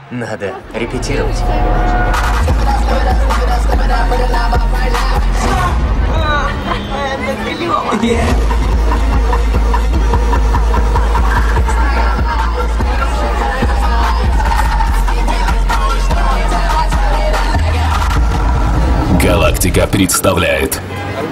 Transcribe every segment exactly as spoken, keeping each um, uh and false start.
Надо репетировать. Галактика представляет.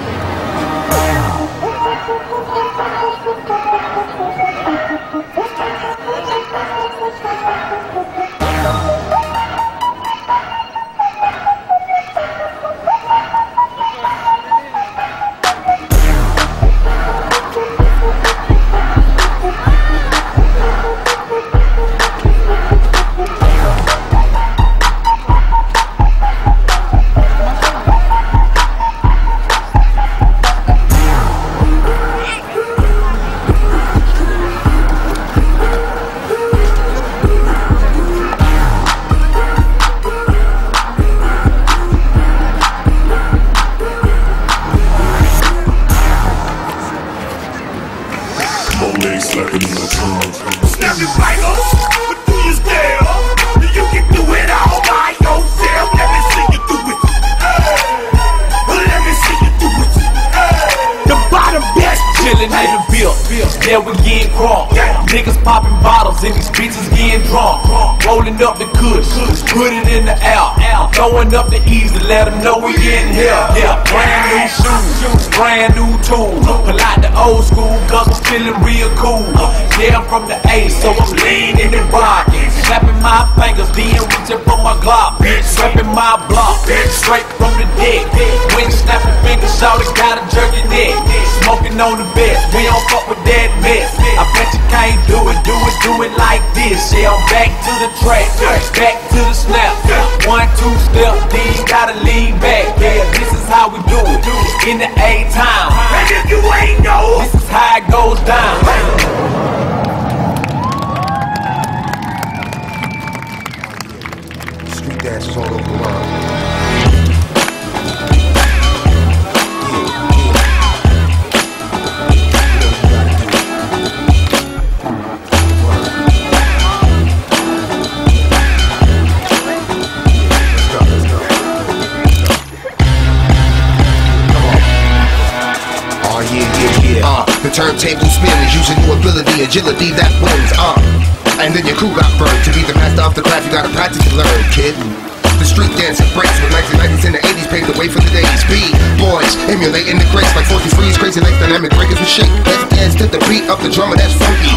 Snap your fingers, but do you still? You can do it all by yourself. Let me see you do it. Hey, let me see you do it. Hey, the bottom bitch chillin' in the bill, there we getting crunk. Niggas popping bottles and these bitches getting drunk. Rolling up the kush, put it in the air. Throwing up the easy, let them know we in here. Yeah, brand new shoes, brand new tools. Pull out the old school, cause I'm feeling real cool. Yeah, I'm from the A, so I'm leaning and rocking. Snapping my fingers, then reaching for my Glock. Repping my block, straight from the dick. When snapping fingers, shawty got a jerky neck. Smoking on the bed, we don't fuck with that mess. I bet you can't do it, do it, do it like this. Yeah, I'm back to the track, back to the snap. One, two step, then you gotta lean back. Yeah, this is how we do it, in the A-Town. And if you ain't know, this is how it goes down. Street dances all over the world. The turntable spins using your ability, agility that wins, uh and then your crew got burned. To be the master of the craft, you gotta practice and learn, kid. The street dance breaks with nineteen nineties and the eighties paved the way for the days. B-boys emulating the grace like forty threes, crazy like dynamic breakers with shake. Let's dance to the beat of the drummer that's funky.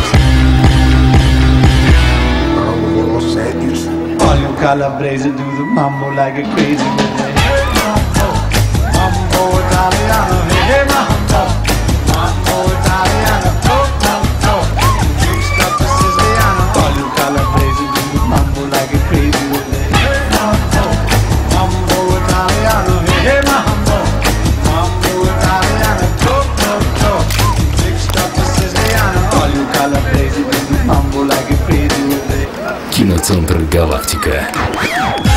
All you Calabrese do the mambo like a crazy man. Mambo Italiano, hey mambo. Mambo Italiano, oh, oh, oh. Mixed up the Siciliano. All you Calabrese do the mambo like a crazy man. Mambo, Mambo Italiano, hey mambo. Mambo Italiano, oh, oh, oh. Mixed up the Siciliano. All you Calabrese do the mambo like a crazy man. Киноцентр «Галактика».